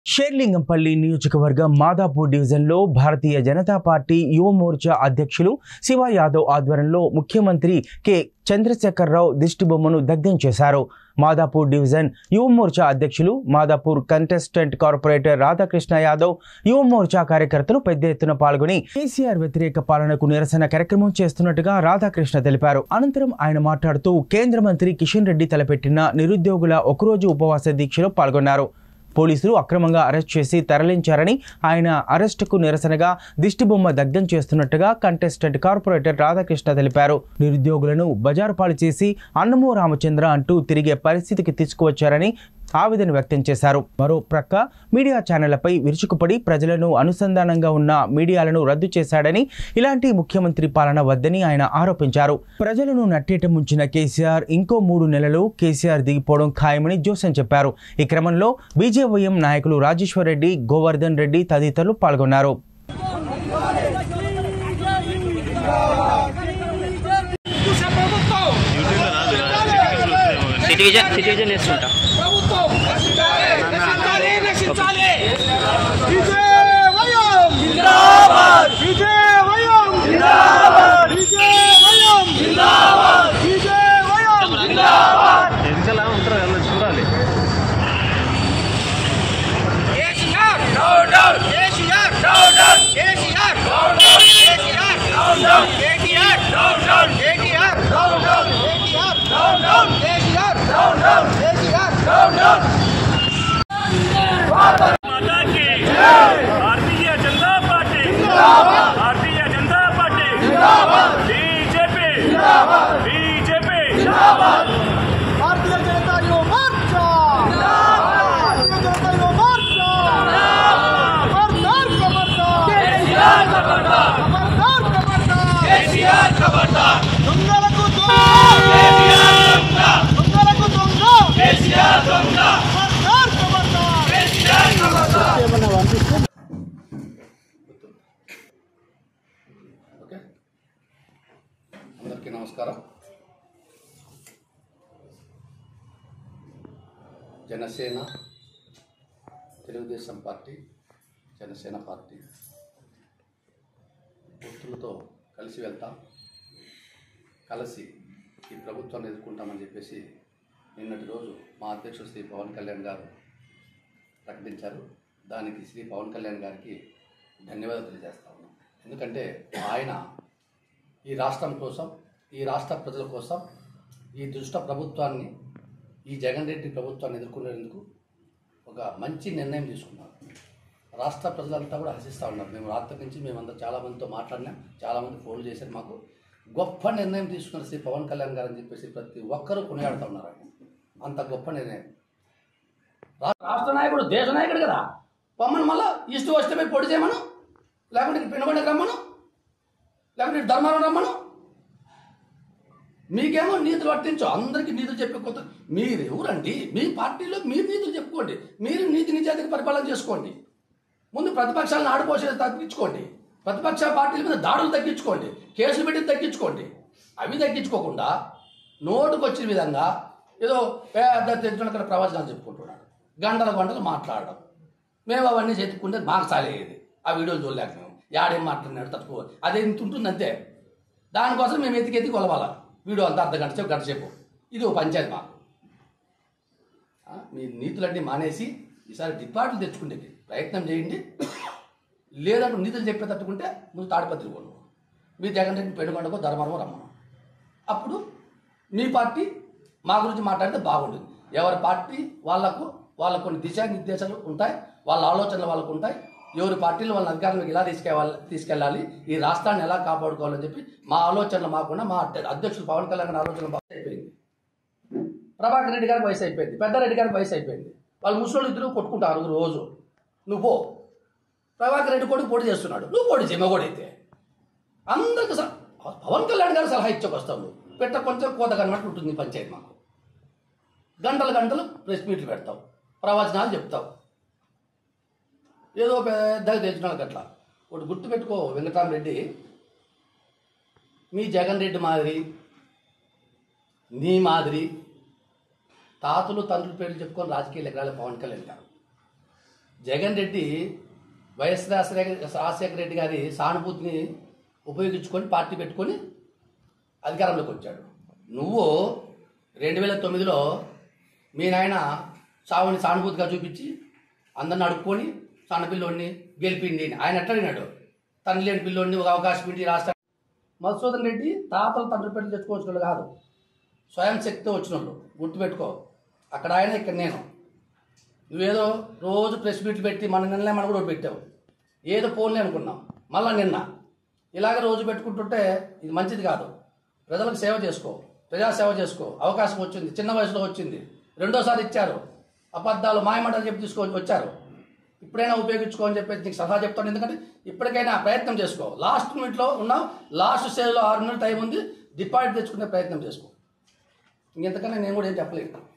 షేర్లింగంపల్లి నియోజకవర్గం మాదాపూర్ డివిజన్లో భారతీయ జనతా పార్టీ యువ మోర్చా అధ్యక్షులు శివ యాదవ్ ఆధ్వర్యంలో ముఖ్యమంత్రి కె చంద్రశేఖరరావు దిష్టిబొమ్మను దగ్ధం చేశారు. మాదాపూర్ డివిజన్ యువ మోర్చా అధ్యక్షులు, మాదాపూర్ కంటెస్టెంట్ కార్పొరేటర్ రాధాకృష్ణ యాదవ్ యువ మోర్చా కార్యకర్తలు పెద్ద ఎత్తున పాల్గొని కేసీఆర్ వ్యతిరేక పాలనకు నిరసన కార్యక్రమం చేస్తున్నట్టుగా రాధాకృష్ణ తెలిపారు. అనంతరం ఆయన మాట్లాడుతూ కేంద్ర మంత్రి కిషన్ రెడ్డి తలపెట్టిన నిరుద్యోగుల ఒకరోజు ఉపవాస దీక్షలో పాల్గొన్నారు. పోలీసులు అక్రమంగా అరెస్ట్ చేసి తరలించారని, ఆయన అరెస్టుకు నిరసనగా దిష్టిబొమ్మ దగ్ధం చేస్తున్నట్టుగా కంటెస్టెంట్ కార్పొరేటర్ రాధాకృష్ణ తెలిపారు. నిరుద్యోగులను బజారు పాలు చేసి అన్నమో రామచంద్ర అంటూ తిరిగే పరిస్థితికి తీసుకువచ్చారని ఆవేదన వ్యక్తం చేశారు. మరో ప్రక్క మీడియా ఛానళ్లపై విరుచుకుపడి ప్రజలను అనుసంధానంగా ఉన్న మీడియాలను రద్దు చేశాడని, ఇలాంటి ముఖ్యమంత్రి పాలన వద్దని ఆయన ఆరోపించారు. ప్రజలను నట్టేట ముంచిన కేసీఆర్ ఇంకో 3 నెలలు కేసీఆర్ దిగిపోవడం ఖాయమని జోసెన్ చెప్పారు. ఈ క్రమంలో బీజేవైఎం నాయకులు రాజేశ్వర్ రెడ్డి, గోవర్ధన్ రెడ్డి తదితరులు పాల్గొన్నారు. అందరికీ నమస్కారం. జనసేన, తెలుగుదేశం పార్టీ, జనసేన పార్టీ గుర్తులతో కలిసి వెళ్తాం, కలిసి ఈ ప్రభుత్వాన్ని ఎదుర్కొంటామని చెప్పేసి నిన్నటి రోజు మా అధ్యక్షుడు శ్రీ పవన్ కళ్యాణ్ గారు ప్రకటించారు. దానికి శ్రీ పవన్ కళ్యాణ్ గారికి ధన్యవాదాలు తెలియజేస్తా ఉన్నాం. ఎందుకంటే ఆయన ఈ రాష్ట్రం కోసం, ఈ రాష్ట్ర ప్రజల కోసం ఈ దుష్ట ప్రభుత్వాన్ని, ఈ జగన్ రెడ్డి ప్రభుత్వాన్ని ఎదుర్కొనేందుకు ఒక మంచి నిర్ణయం తీసుకున్నారు. రాష్ట్ర ప్రజలంతా కూడా హర్షిస్తూ ఉన్నారు. మేము రాత్రి నుంచి మేమంతా చాలామందితో మాట్లాడినాం, చాలామంది ఫోన్లు చేశారు. మాకు గొప్ప నిర్ణయం తీసుకున్నారు శ్రీ పవన్ కళ్యాణ్ గారు అని చెప్పేసి ప్రతి ఒక్కరూ కొనియాడుతూ ఉన్నారు. అంత గొప్ప నిర్ణయం. రాష్ట్ర నాయకుడు, దేశ నాయకుడు కదా, పొమ్మను మళ్ళీ ఈస్ట్ వస్తే పోయి పొడి చేయమను, లేకుంటే పెనుగొండకి రమ్మను, లేకుంటే ధర్మారం రమ్మను. మీకేమో నీతులు పట్టించు, అందరికీ నీతులు చెప్పే కొత్త. మీరు ఎవరండి? మీ పార్టీలో మీరు నీతులు చెప్పుకోండి, మీరు నీతి నిజాతికి పరిపాలన చేసుకోండి. ముందు ప్రతిపక్షాలను ఆడిపోసేది తగ్గించుకోండి, ప్రతిపక్ష పార్టీల మీద దాడులు తగ్గించుకోండి, కేసులు పెట్టి తగ్గించుకోండి. అవి తగ్గించుకోకుండా నోటుకు వచ్చిన విధంగా ఏదో పెద్ద తెచ్చుకున్న ప్రవచనాలు చెప్పుకుంటున్నాడు, గంటలు మాట్లాడడం. మేము అవన్నీ చెప్పుకుంటే మాకు సాలేది. ఆ వీడియోలు చూడలేక మేము యాడేం మాట్లాడినాడు తక్కువ, అదే ఇంత ఉంటుంది అంతే. దానికోసం మేము ఎతికి కొలవాలా వీడియో అంతా గంట సేపు. ఇది ఓ పంచాయతీ మాకు. మీ నీతులన్నీ మానేసి ఈసారి డిపార్ట్లు తెచ్చుకుంటే ప్రయత్నం చేయండి. లేదంటూ నీతులు చెప్పే తట్టుకుంటే ముందు తాడిపత్రి పోను, మీ జగన్ రెడ్డి పెనుగొండకో ధర్మవరం రమ్మను. అప్పుడు మీ పార్టీ మా గురించి మాట్లాడితే బాగుంటుంది. ఎవరి పార్టీ వాళ్ళకు కొన్ని దిశానిర్దేశాలు ఉంటాయి, వాళ్ళ ఆలోచనలు వాళ్ళకు ఉంటాయి. ఎవరి పార్టీలు వాళ్ళ అధికారంలోకి ఎలా తీసుకెళ్ళాలి, ఈ రాష్ట్రాన్ని ఎలా కాపాడుకోవాలని చెప్పి మా ఆలోచనలు మాకుండా మా అధ్యక్షులు పవన్ కళ్యాణ్ ఆలోచనలు వయసు అయిపోయింది. ప్రభాకర్ రెడ్డి గారికి వయసు అయిపోయింది, పెద్దారెడ్డి గారికి వయసు అయిపోయింది. వాళ్ళు ముసలి ఇద్దరు కొట్టుకుంటారు రోజు. నువ్వు పో, ప్రభాకర్ రెడ్డి కొడుకు పోటీ చేస్తున్నాడు, నువ్వు పోటీ చేయ. మగోడైతే అందరికీ పవన్ కళ్యాణ్ గారు సలహా ఇచ్చేకొస్తావు. నువ్వు కొంచెం కోత కనబట్టి ఉంటుంది పంచాయతీ. మాకు గంటలు ప్రెస్ మీట్లు పెడతావు, ప్రవచనాలు చెప్తావు, ఏదో పెద్దగా తెచ్చుకున్నాను. అట్లా ఒకటి గుర్తుపెట్టుకో వెంకటరామరెడ్డి, మీ జగన్ రెడ్డి మాదిరి నీ మాదిరి తాతలు తండ్రుల పేర్లు చెప్పుకొని రాజకీయ ఎగరాలి పవన్ కళ్యాణ్ గారు. జగన్ రెడ్డి వైఎస్ రాజశేఖర రెడ్డి గారి సానుభూతిని ఉపయోగించుకొని పార్టీ పెట్టుకొని అధికారంలోకి వచ్చాడు. నువ్వు 2009లో మీ నాయన చావుని సానుభూతిగా చూపించి అందరిని అడుక్కొని సన్న పిల్లోడిని గెలిపిండి ఆయన ఎట్లడినాడు. తండ్రి లేని పిల్లోడిని ఒక అవకాశం ఇంటి రాష్ట్ర మధుసూదన్ రెడ్డి తాతలు తండ్రి పెళ్లి తెచ్చుకోవచ్చు కాదు, స్వయం శక్తితో వచ్చిన వాళ్ళు. గుర్తుపెట్టుకో, అక్కడ ఆయన ఇక్కడ నేను. నువ్వేదో రోజు ప్రెస్ మీట్లు పెట్టి నిన్నలే మనం కూడా పెట్టావు, ఏదో ఫోన్లే అనుకున్నాం. మళ్ళీ నిన్న ఇలాగ రోజు పెట్టుకుంటుంటే ఇది మంచిది కాదు. ప్రజలకు సేవ చేసుకో, ప్రజాసేవ చేసుకో. అవకాశం వచ్చింది, చిన్న వయసులో వచ్చింది, రెండోసారి ఇచ్చారు. అబద్ధాలు మాయమాటలు చెప్పి తీసుకొని వచ్చారు. ఇప్పుడైనా ఉపయోగించుకో అని చెప్పేసి నీకు సలహా చెప్తాను. ఎందుకంటే ఇప్పటికైనా ప్రయత్నం చేసుకో. లాస్ట్ మినిట్లో ఉన్నావు, లాస్ట్ స్టేజ్లో 6 నెలలు టైం ఉంది, డిపాజిట్ తెచ్చుకునే ప్రయత్నం చేసుకో. ఇంకెంతకన్నా నేను కూడా ఏం చెప్పలేదు.